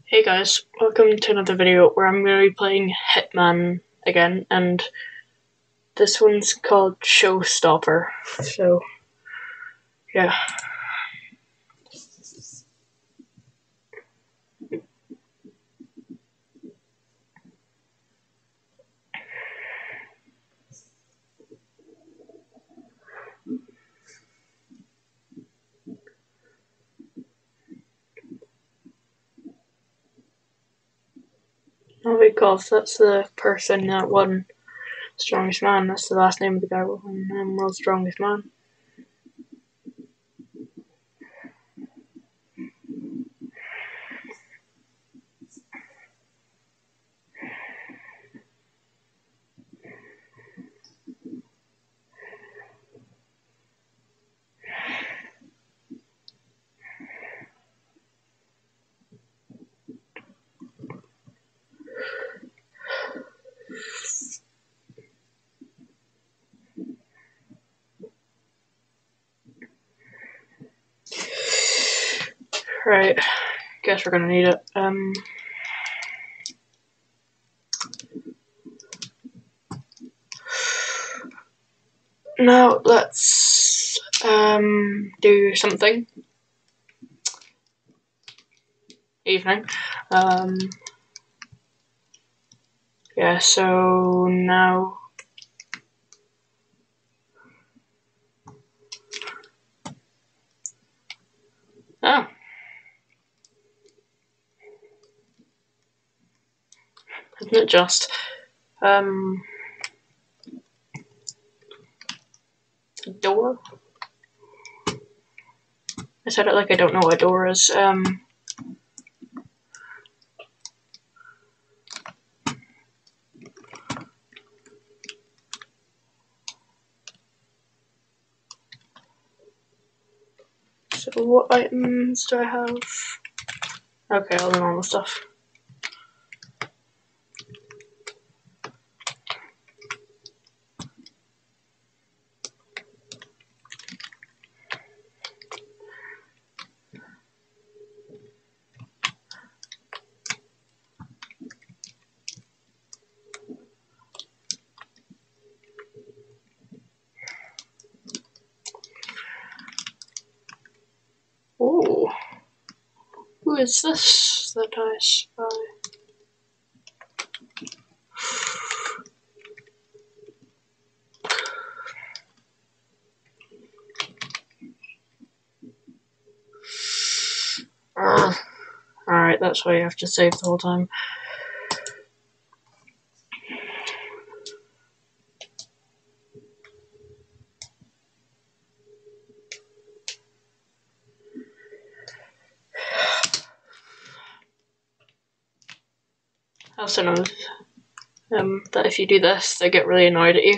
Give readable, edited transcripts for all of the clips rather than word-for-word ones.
Hey guys, welcome to another video where I'm going to be playing Hitman again, and this one's called Showstopper, so yeah. Oh, because that's the person that won Strongest Man, that's the last name of the guy who won World's Strongest Man. Right, guess we're gonna need it. Now let's do something. Evening. Yeah, so now oh. Isn't it just door? I said it like I don't know what a door is. So what items do I have? Okay, all the normal stuff. Ooh. Who is this that I spy? Alright, that's why you have to save the whole time. I also know that if you do this, they get really annoyed at you.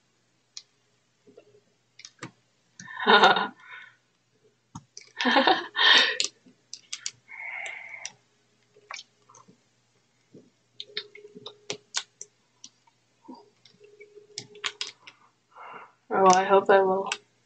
Oh, I hope I will.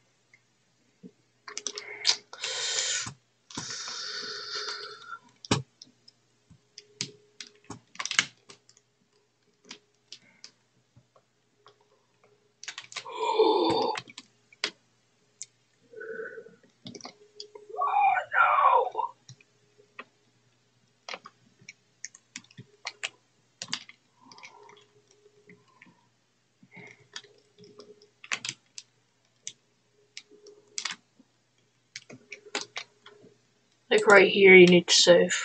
Like right here, you need to save.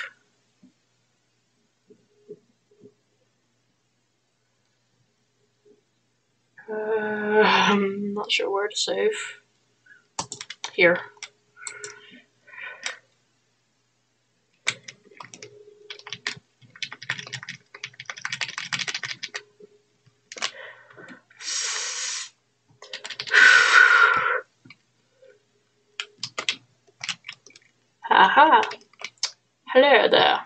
I'm not sure where to save. Here. Haha. Hello there.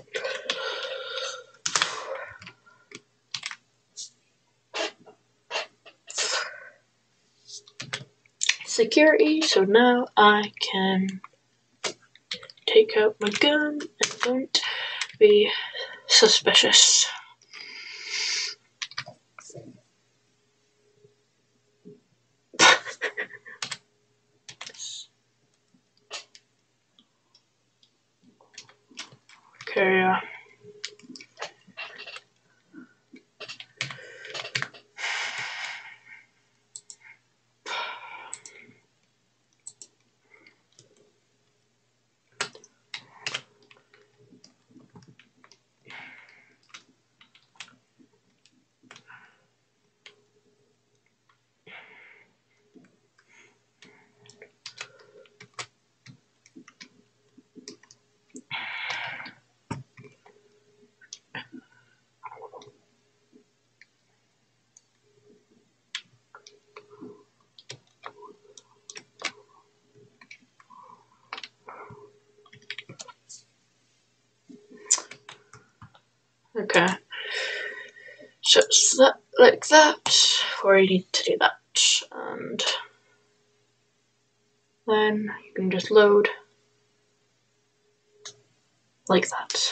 Security, so now I can take out my gun and don't to be suspicious. Okay, yeah. Okay, so it's that, like that, or you need to do that, and then you can just load like that.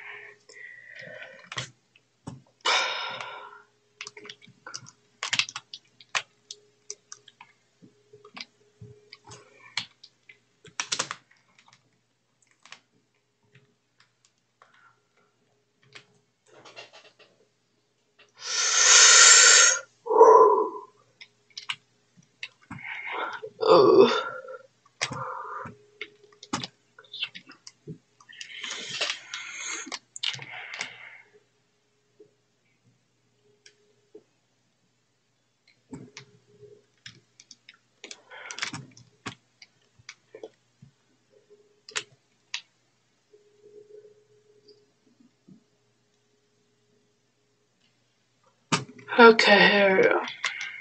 Oh. Okay, here we go.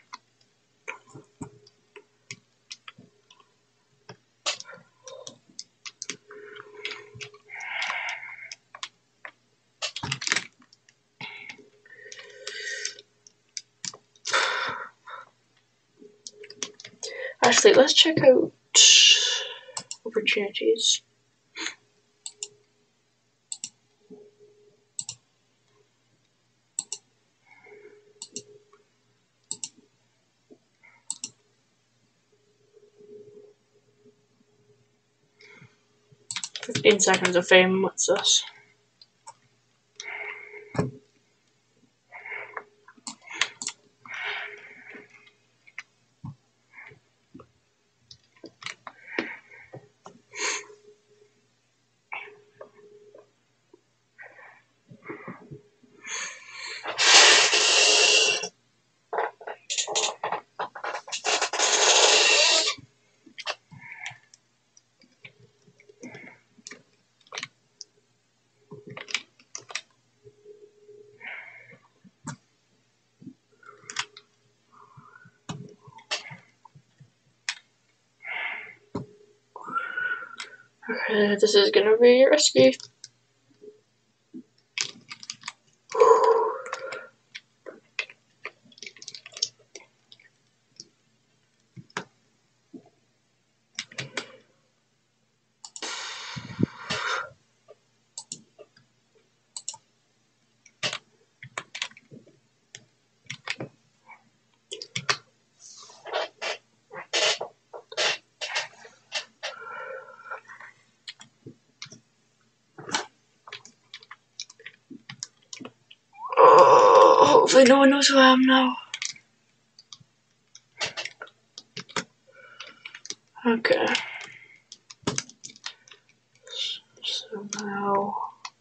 Actually, let's check out opportunities. "15 seconds of fame," what's this? Okay, this is gonna be risky. Oh, hopefully no one knows who I am now. Okay. So now,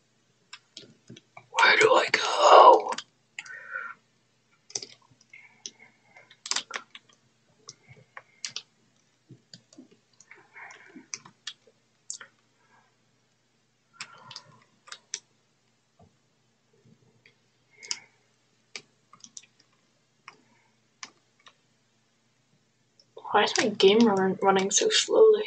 where do I go? Why is my game running so slowly?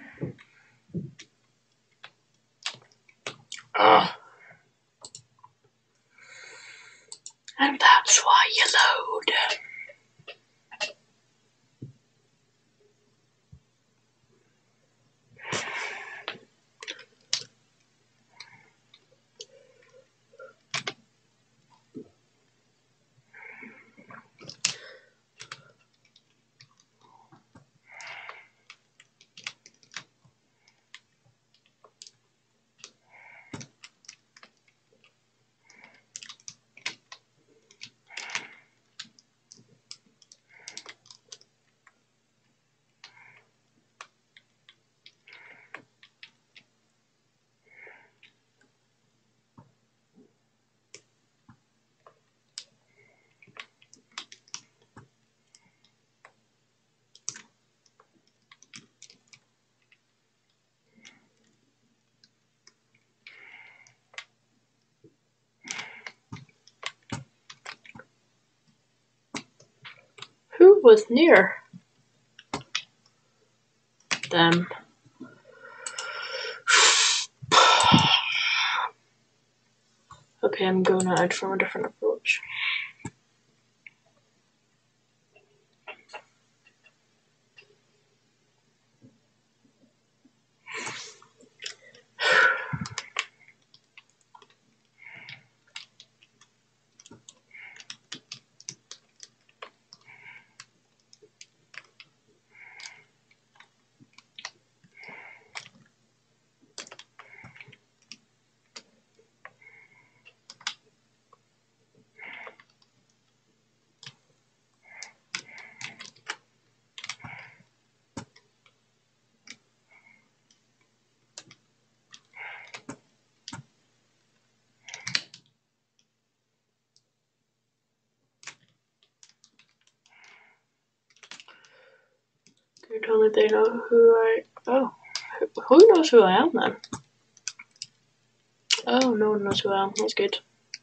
Ah. was near them. Okay, I'm going out from a different approach. You told me they know who I... Oh. Who knows who I am then? Oh, no one knows who I am. That's good.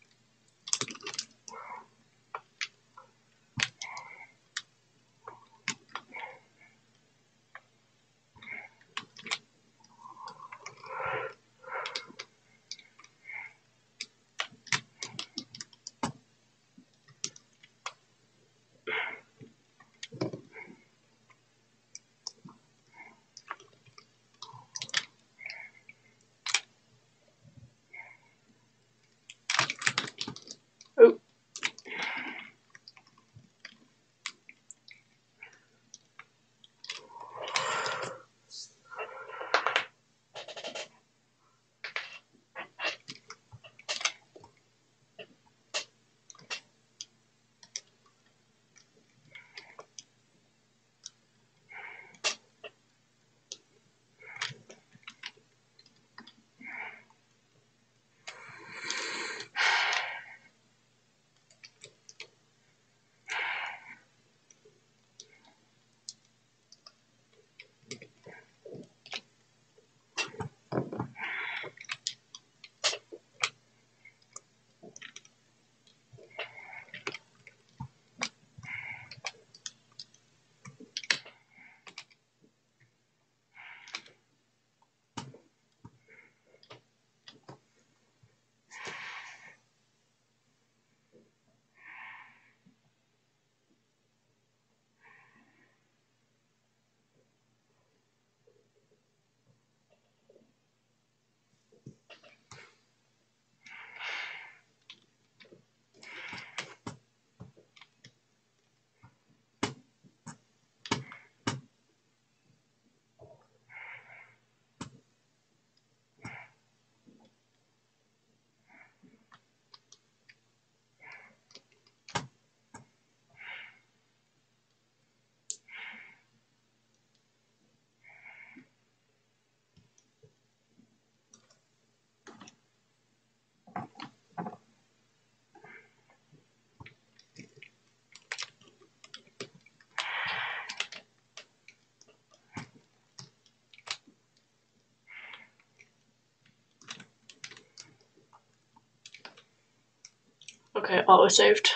Oh. Okay, auto-saved.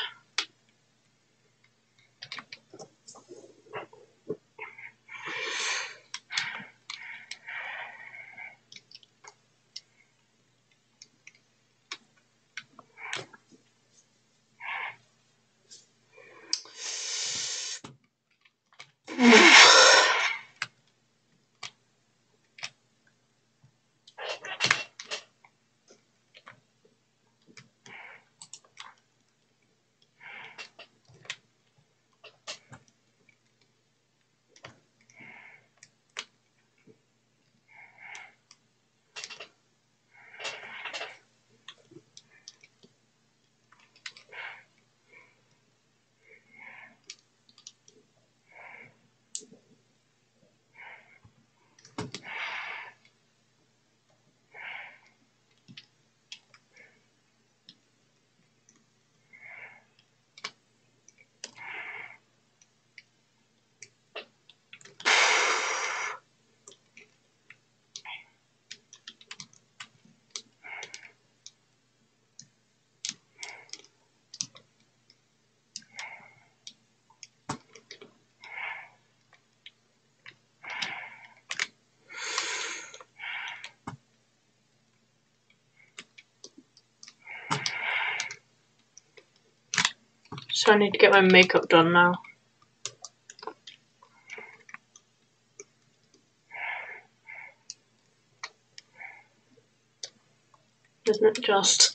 So I need to get my makeup done now. Isn't it just?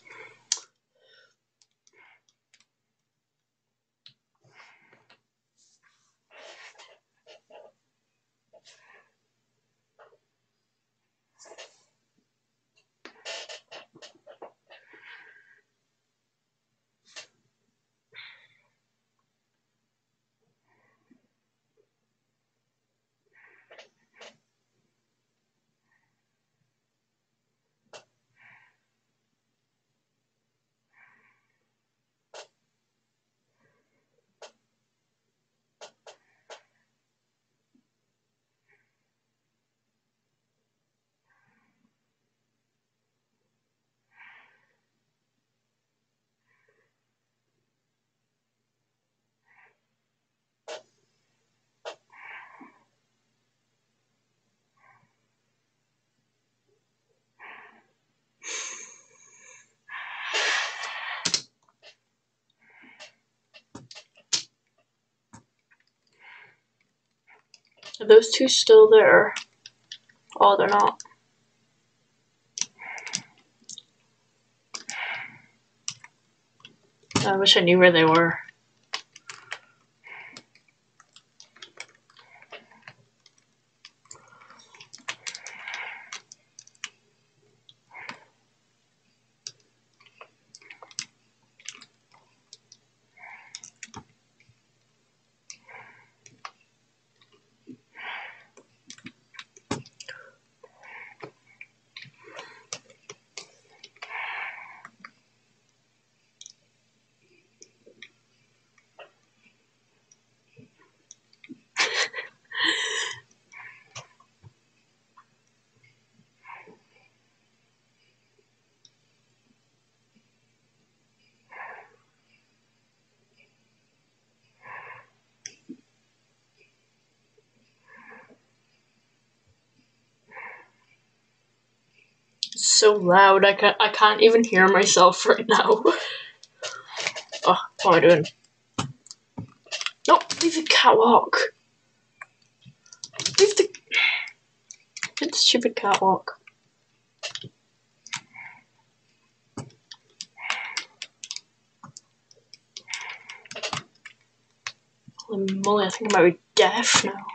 Are those two still there? Oh, they're not. I wish I knew where they were. It's so loud, I can't even hear myself right now. Oh, what am I doing? No, leave the catwalk. Leave the stupid catwalk. Holy moly, I think I might be deaf now.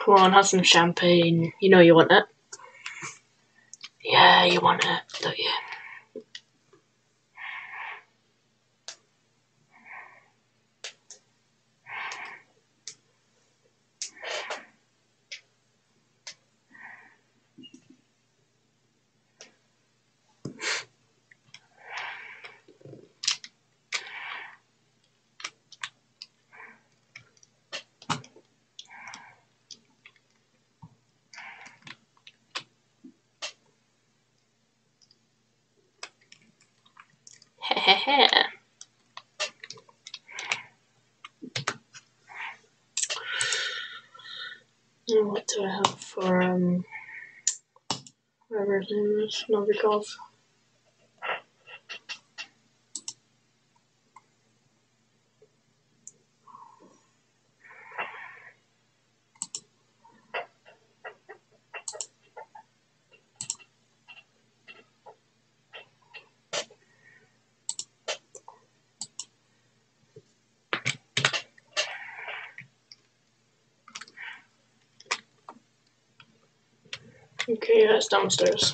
Come on, have some champagne. You know you want it. Yeah, you want it, don't you? Hehehe. What do I have for whatever his name is, Novikov? Okay, yeah, it's downstairs.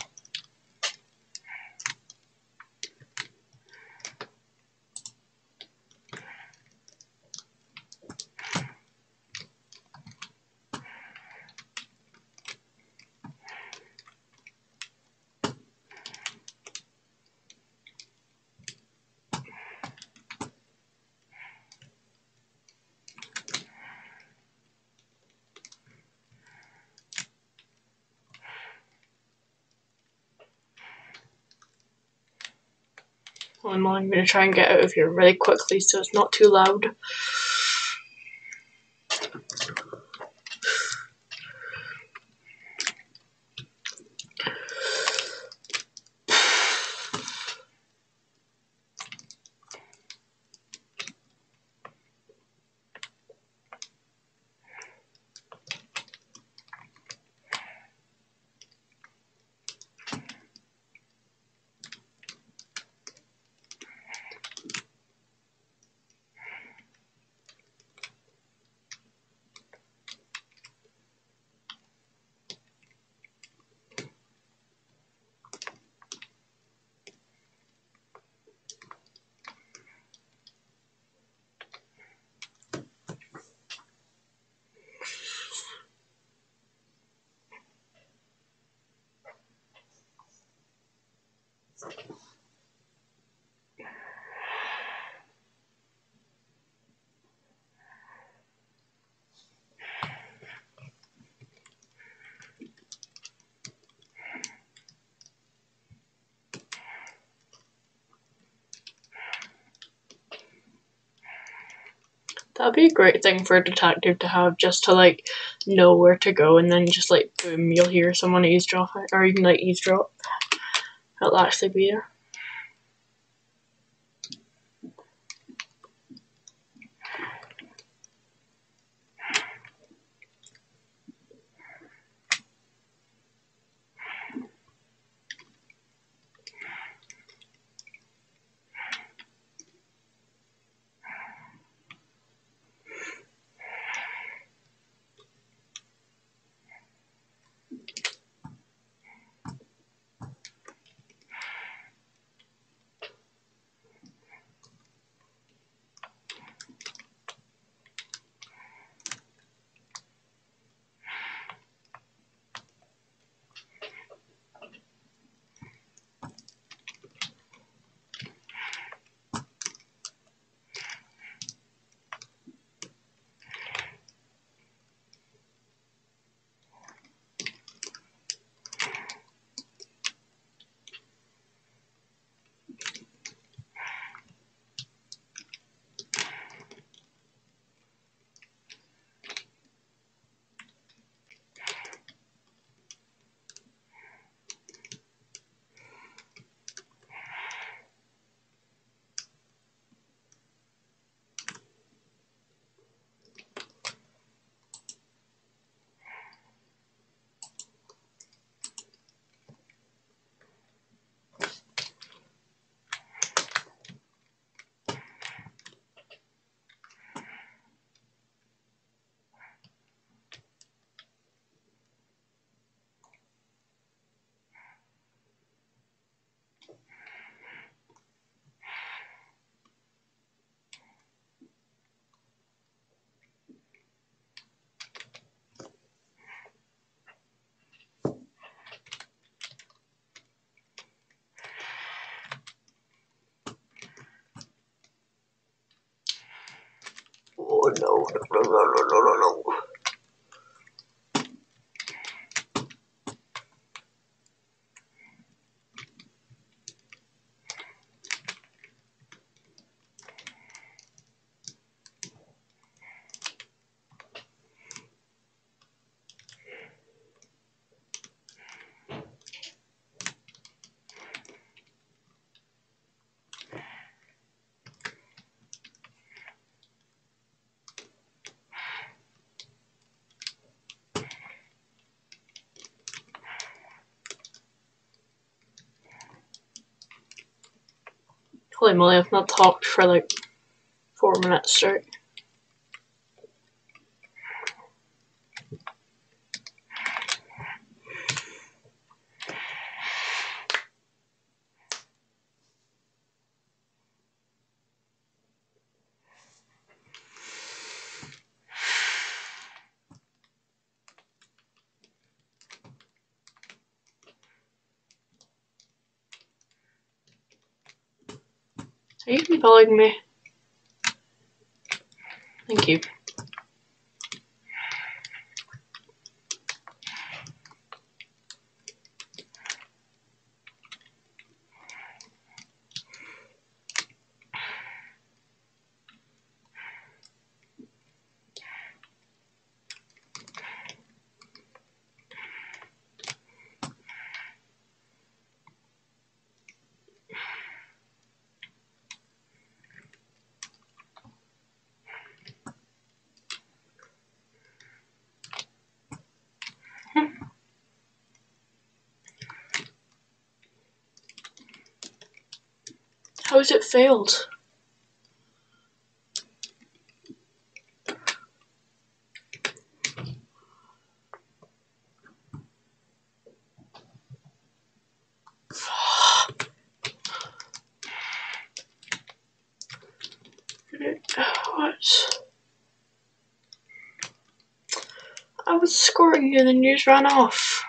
I'm going to try and get out of here really quickly so it's not too loud. That'd be a great thing for a detective to have, just to like know where to go, and then just like boom, you'll hear someone eavesdrop, or even like eavesdrop. It'll actually be there. Oh no, no, no, no, no, no, no. Holy moly, I've not talked for like 4 minutes straight. Are you even following me? Thank you. How has it failed? What? I was scoring you and then you just ran off.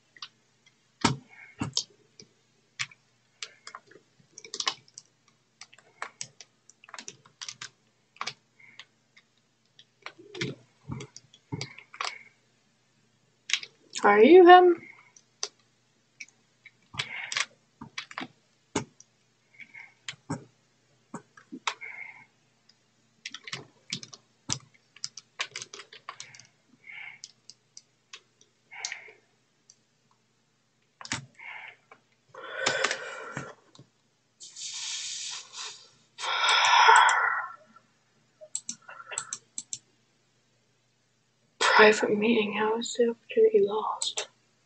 Are you him? Private meeting, how is the opportunity lost?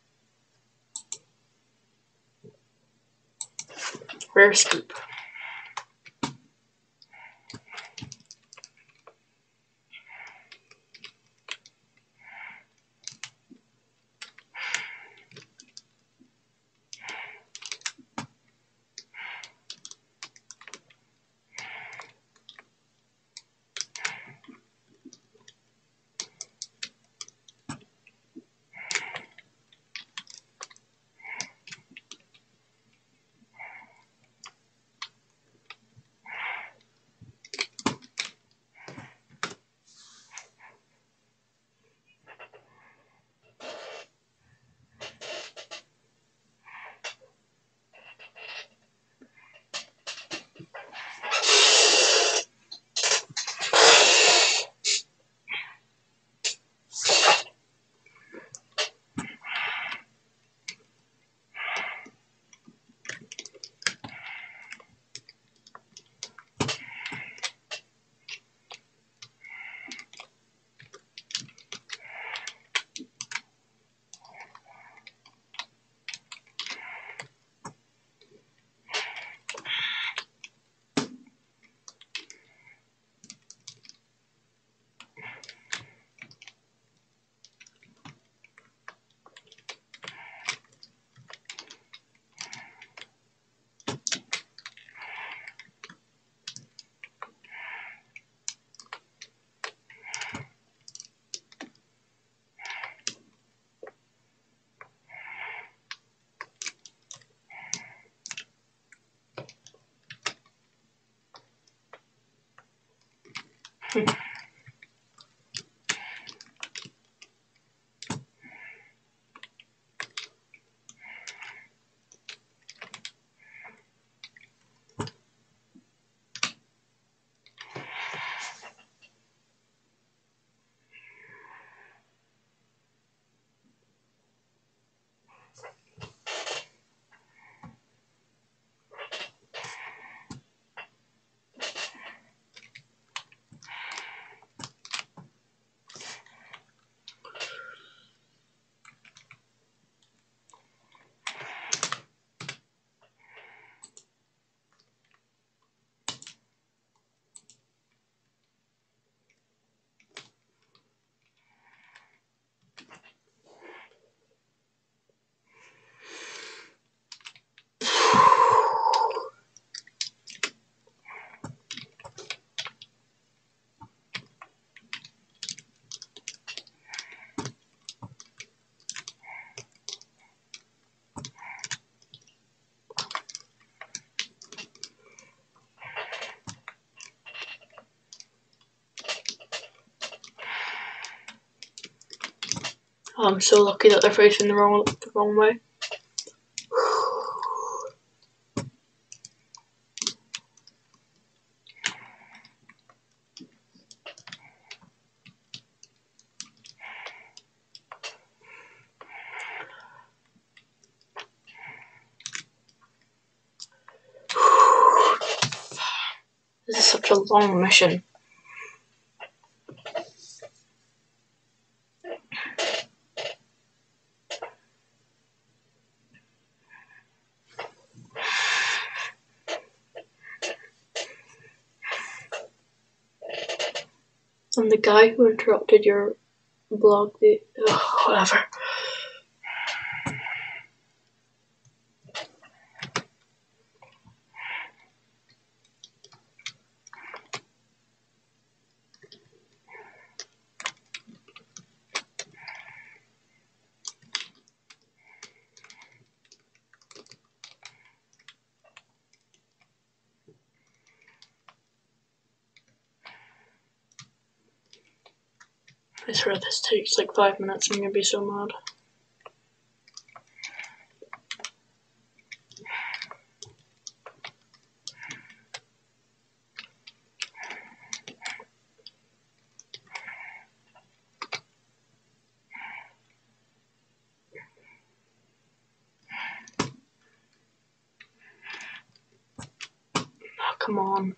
Rare scoop. I'm so lucky that they're facing the wrong way. This is such a long mission. And the guy who interrupted your blog, whatever. I swear this takes like 5 minutes. I'm gonna be so mad. Oh, come on.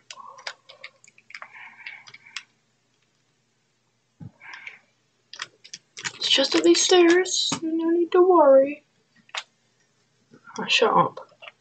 It's just up these stairs. No need to worry. Oh, shut up.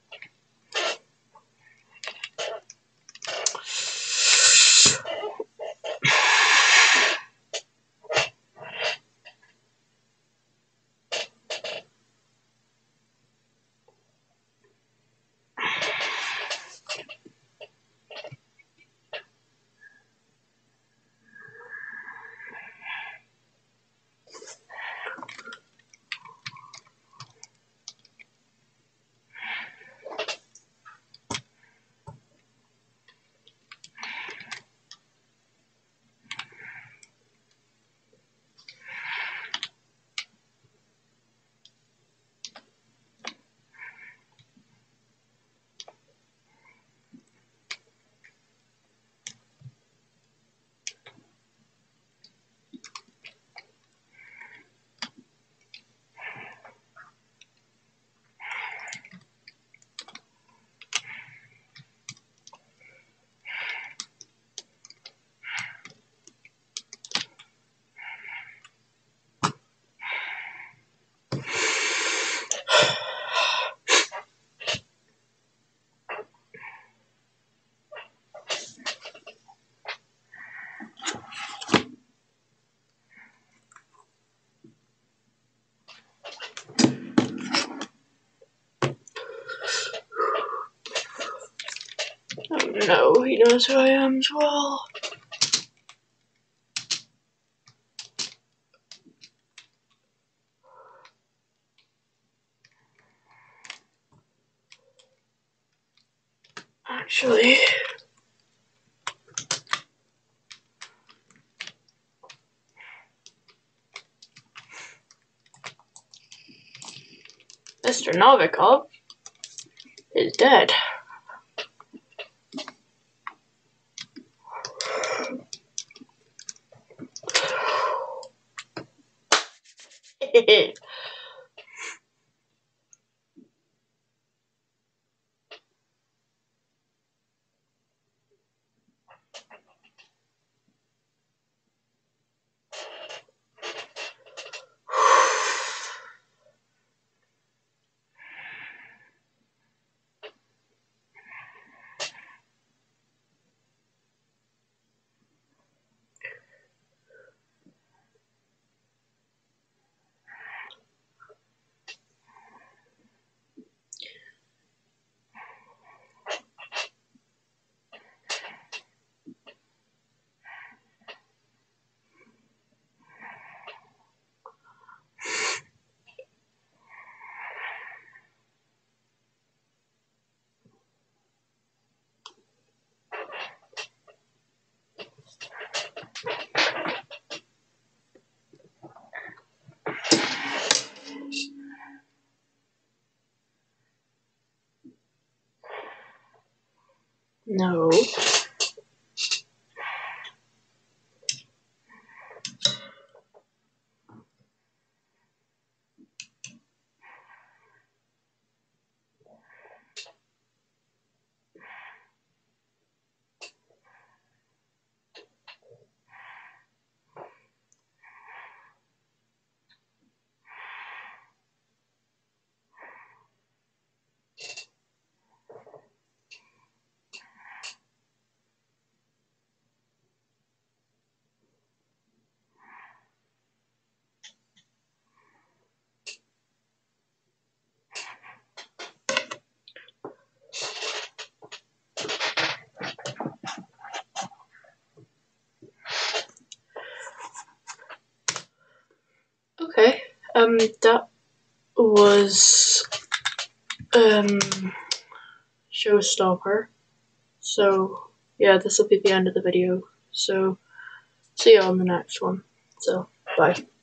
Oh no, he knows who I am as well. Actually, Mr. Novikov is dead. No. Okay, that was Showstopper. So yeah, this will be the end of the video. So see you on the next one. So bye.